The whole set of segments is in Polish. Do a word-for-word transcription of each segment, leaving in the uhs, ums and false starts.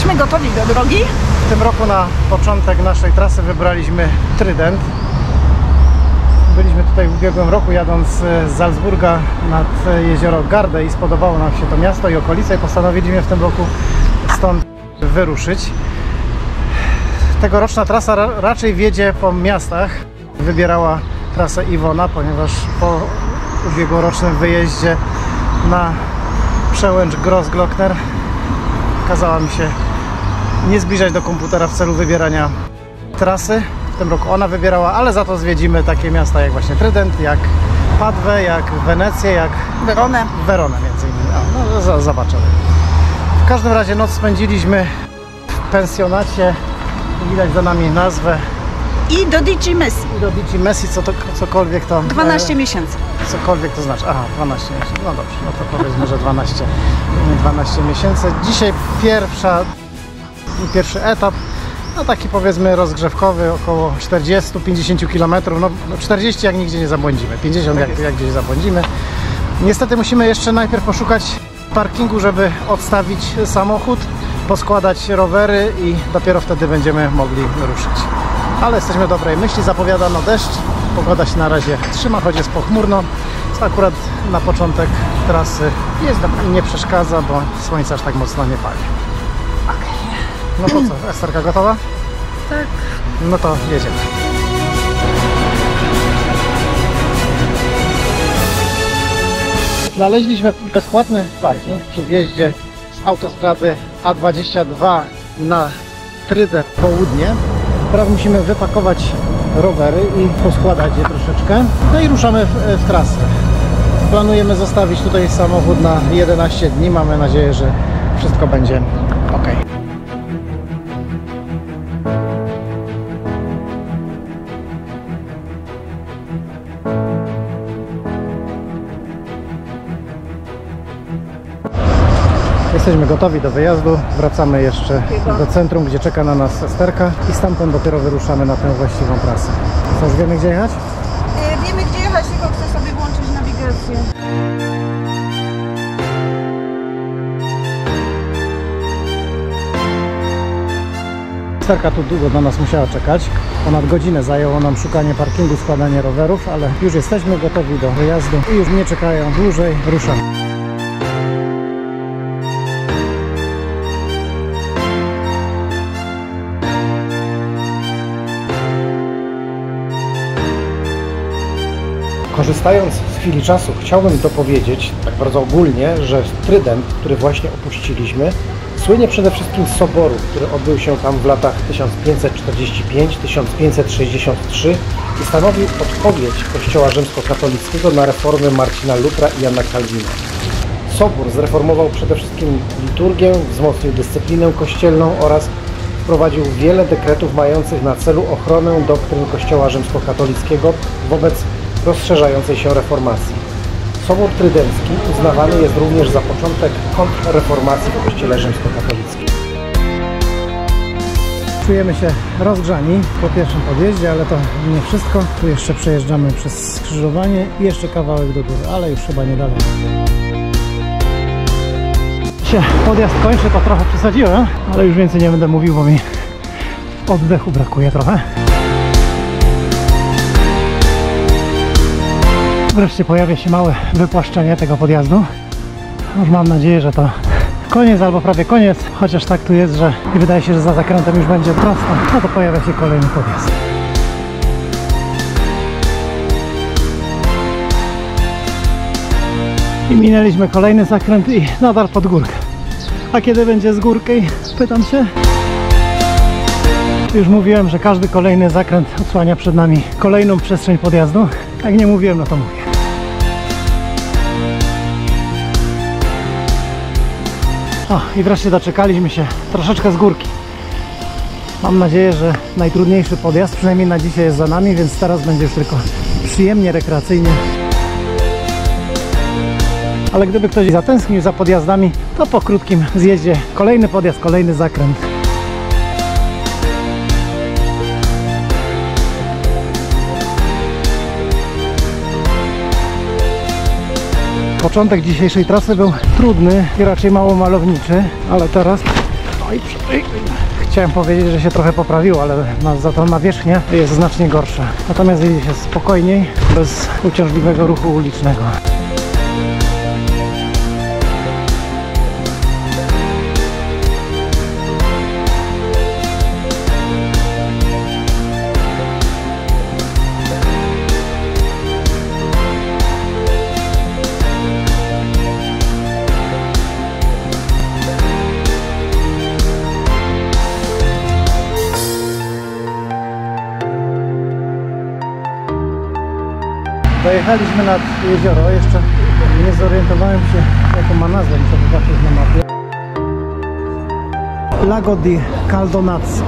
Jesteśmy gotowi do drogi. W tym roku na początek naszej trasy wybraliśmy Trident. Byliśmy tutaj w ubiegłym roku, jadąc z Salzburga nad jezioro Gardę i spodobało nam się to miasto i okolice i postanowiliśmy w tym roku stąd wyruszyć. Tegoroczna trasa ra raczej wiedzie po miastach. Wybierała trasę Iwona, ponieważ po ubiegłorocznym wyjeździe na przełęcz Grossglockner kazała mi się nie zbliżać do komputera w celu wybierania trasy. W tym roku ona wybierała, ale za to zwiedzimy takie miasta jak właśnie Trident, jak Padwę, jak Wenecję, jak Weronę. Weronę między innymi. A, no, zobaczymy. W każdym razie noc spędziliśmy w pensjonacie. Widać za nami nazwę. I do Dici Messi. I do Dici Messi, co to, cokolwiek to... dwanaście miesięcy. Cokolwiek to znaczy. Aha, dwanaście miesięcy. No dobrze, no to powiedzmy, że dwanaście, dwanaście miesięcy. Dzisiaj pierwsza, pierwszy etap, no taki powiedzmy rozgrzewkowy, około czterdzieści do pięćdziesięciu kilometrów. No czterdzieści jak nigdzie nie zabłądzimy, pięćdziesiąt jak, jak gdzieś zabłądzimy. Niestety musimy jeszcze najpierw poszukać parkingu, żeby odstawić samochód, poskładać rowery i dopiero wtedy będziemy mogli ruszyć. Ale jesteśmy w dobrej myśli, zapowiada no deszcz, pogoda się na razie trzyma, choć jest pochmurno, co akurat na początek trasy jest nie przeszkadza, bo słońce aż tak mocno nie pali. Okay. No to co, Esterka gotowa? Tak. No to jedziemy. Znaleźliśmy bezpłatny parking przy wjeździe z autostrady A dwadzieścia dwa na Trident południe. Teraz musimy wypakować rowery i poskładać je troszeczkę. No i ruszamy w, w trasę. Planujemy zostawić tutaj samochód na jedenaście dni. Mamy nadzieję, że wszystko będzie ok. Jesteśmy gotowi do wyjazdu, wracamy jeszcze do centrum, gdzie czeka na nas Esterka i stamtąd dopiero wyruszamy na tę właściwą trasę. Co, już wiemy gdzie jechać? E, wiemy gdzie jechać, tylko chcę sobie włączyć nawigację. Esterka tu długo na nas musiała czekać. Ponad godzinę zajęło nam szukanie parkingu, składanie rowerów, ale już jesteśmy gotowi do wyjazdu i już nie czekają dłużej, ruszamy. Korzystając z chwili czasu, chciałbym dopowiedzieć, tak bardzo ogólnie, że Trident, który właśnie opuściliśmy, słynie przede wszystkim z soboru, który odbył się tam w latach tysiąc pięćset czterdzieści piąty do tysiąc pięćset sześćdziesiątego trzeciego i stanowił odpowiedź Kościoła rzymskokatolickiego na reformy Marcina Lutra i Jana Kalwina. Sobór zreformował przede wszystkim liturgię, wzmocnił dyscyplinę kościelną oraz wprowadził wiele dekretów mających na celu ochronę doktryn Kościoła rzymskokatolickiego wobec rozszerzającej się reformacji. Sobór Trydencki uznawany jest również za początek kontrreformacji w Kościele rzymskokatolickim. Czujemy się rozgrzani po pierwszym podjeździe, ale to nie wszystko. Tu jeszcze przejeżdżamy przez skrzyżowanie i jeszcze kawałek do góry, ale już chyba nie dalej. Się podjazd kończy, to trochę przesadziłem, ale już więcej nie będę mówił, bo mi oddechu brakuje trochę. Wreszcie pojawia się małe wypłaszczenie tego podjazdu. Już mam nadzieję, że to koniec albo prawie koniec, chociaż tak tu jest, że i wydaje się, że za zakrętem już będzie prosto. No to pojawia się kolejny podjazd. I minęliśmy kolejny zakręt i nadal pod górkę. A kiedy będzie z górki? Pytam się. Już mówiłem, że każdy kolejny zakręt odsłania przed nami kolejną przestrzeń podjazdu. Jak nie mówiłem, no to mówię. O, i wreszcie doczekaliśmy się troszeczkę z górki. Mam nadzieję, że najtrudniejszy podjazd, przynajmniej na dzisiaj, jest za nami, więc teraz będzie już tylko przyjemnie, rekreacyjnie. Ale gdyby ktoś zatęsknił za podjazdami, to po krótkim zjeździe kolejny podjazd, kolejny zakręt. Początek dzisiejszej trasy był trudny i raczej mało malowniczy, ale teraz Oj, oj, chciałem powiedzieć, że się trochę poprawiło, ale na, za to nawierzchnia jest znacznie gorsza. Natomiast jedzie się spokojniej, bez uciążliwego ruchu ulicznego. Dojechaliśmy nad jezioro, jeszcze nie zorientowałem się, jaką ma nazwę, muszę zobaczyć na mapie. Lago di Caldonazzo.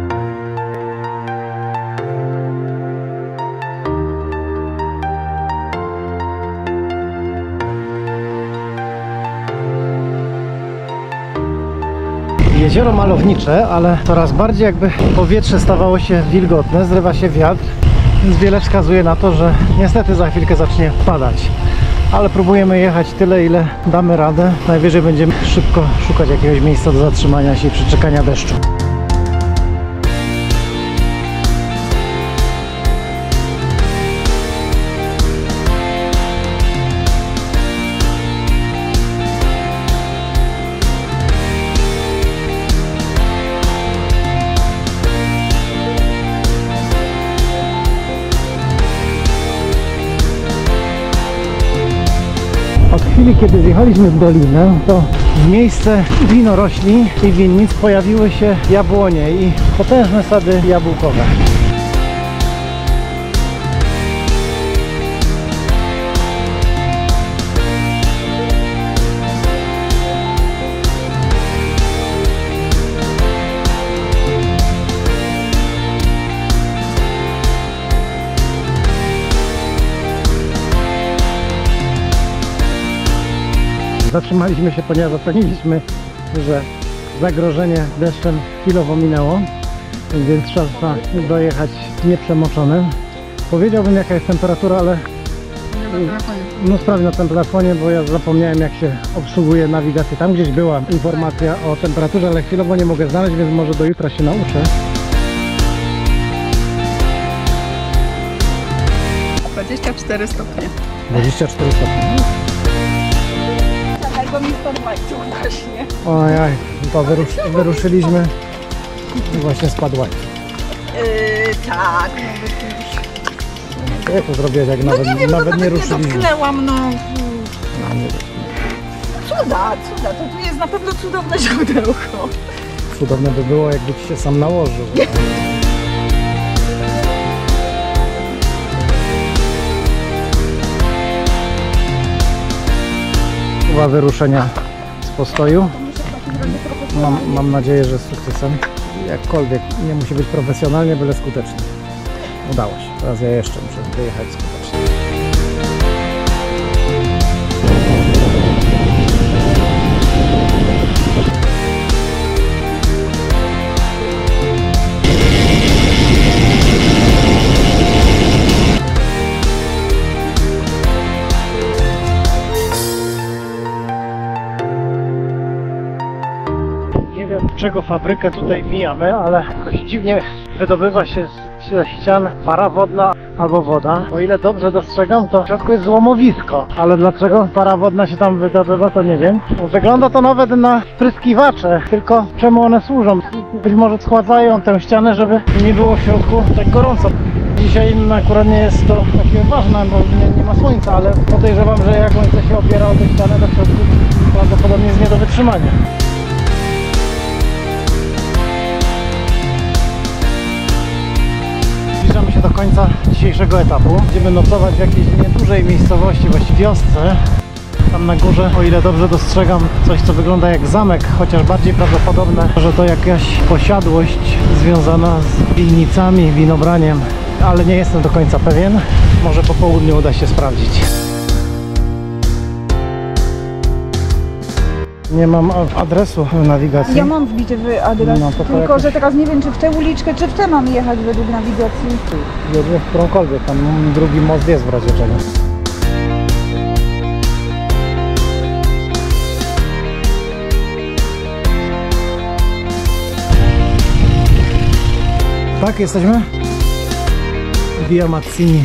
Jezioro malownicze, ale coraz bardziej jakby powietrze stawało się wilgotne, zrywa się wiatr. Więc wiele wskazuje na to, że niestety za chwilkę zacznie padać. Ale próbujemy jechać tyle, ile damy radę. Najwyżej będziemy szybko szukać jakiegoś miejsca do zatrzymania się i przeczekania deszczu. Od chwili, kiedy zjechaliśmy w dolinę, to w miejsce winorośli i winnic pojawiły się jabłonie i potężne sady jabłkowe. Zatrzymaliśmy się, ponieważ oceniliśmy, że zagrożenie deszczem chwilowo minęło, więc trzeba dojechać nieprzemoczonym. Powiedziałbym, jaka jest temperatura, ale no sprawdź na tym telefonie, bo ja zapomniałem, jak się obsługuje nawigację. Tam gdzieś była informacja o temperaturze, ale chwilowo nie mogę znaleźć, więc może do jutra się nauczę. dwadzieścia cztery stopnie. dwadzieścia cztery stopnie. Albo mi spadł łańcuch właśnie. Ojej, to wyrusz, wyruszyliśmy i właśnie spadł łańcuch. Yy, tak. Jak to zrobiłeś, jak No nawet nie wiem, nawet no nie nie ruszyliśmy? dotknęłam, no. No, nie, Cuda, cuda, to tu jest na pewno cudowne źródełko. cudowne by było, jakby ci się sam nałożył. Próba wyruszenia z postoju. Mam, mam nadzieję, że z sukcesem. Jakkolwiek nie musi być profesjonalnie, byle skutecznie. Udało się. Teraz ja jeszcze muszę wyjechać skutecznie. Nie wiem, czego fabrykę tutaj mijamy, ale jakoś dziwnie wydobywa się z, ze ścian para wodna albo woda. O ile dobrze dostrzegam, to w środku jest złomowisko, ale dlaczego para wodna się tam wydobywa, to nie wiem. Wygląda to nawet na spryskiwacze, tylko czemu one służą? Być może schładzają tę ścianę, żeby nie było w środku tak gorąco. Dzisiaj akurat nie jest to takie ważne, bo nie, nie ma słońca, ale podejrzewam, że jak słońce się opiera o tę ścianę, to w środku prawdopodobnie jest nie do wytrzymania. Zbliżamy się do końca dzisiejszego etapu. Będziemy nocować w jakiejś niedużej miejscowości, właściwie wiosce. Tam na górze, o ile dobrze dostrzegam, coś co wygląda jak zamek, chociaż bardziej prawdopodobne, że to jakaś posiadłość związana z winnicami, winobraniem, ale nie jestem do końca pewien. Może po południu uda się sprawdzić. Nie mam adresu nawigacji. Ja mam wbity w adres, No, to to tylko jakoś- że teraz nie wiem, czy w tę uliczkę, czy w tę mam jechać według nawigacji. Jedzie w którąkolwiek, tam drugi most jest w razie czego. Tak, jesteśmy? Via Mazzini.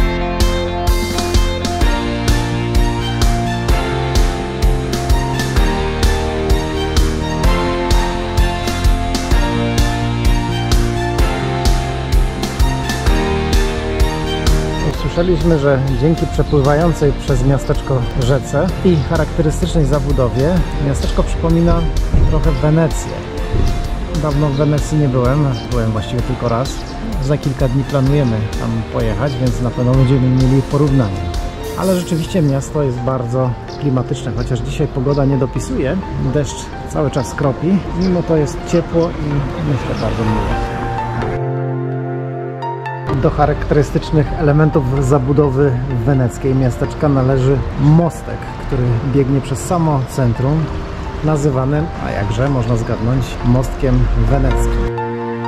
Słyszeliśmy, że dzięki przepływającej przez miasteczko rzece i charakterystycznej zabudowie miasteczko przypomina trochę Wenecję. Dawno w Wenecji nie byłem, byłem właściwie tylko raz. Za kilka dni planujemy tam pojechać, więc na pewno będziemy mieli porównanie. Ale rzeczywiście miasto jest bardzo klimatyczne, chociaż dzisiaj pogoda nie dopisuje, deszcz cały czas kropi, mimo to jest ciepło i myślę bardzo miło. Do charakterystycznych elementów zabudowy weneckiej miasteczka należy mostek, który biegnie przez samo centrum, nazywany, a jakże można zgadnąć, mostkiem weneckim.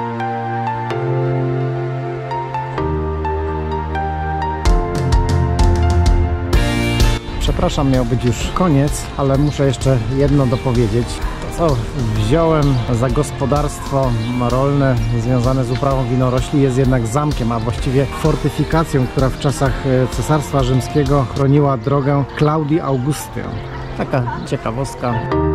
Przepraszam, miał być już koniec, ale muszę jeszcze jedno dopowiedzieć. To, co wziąłem za gospodarstwo rolne związane z uprawą winorośli, jest jednak zamkiem, a właściwie fortyfikacją, która w czasach Cesarstwa Rzymskiego chroniła drogę Claudii Augusty. Taka ciekawostka.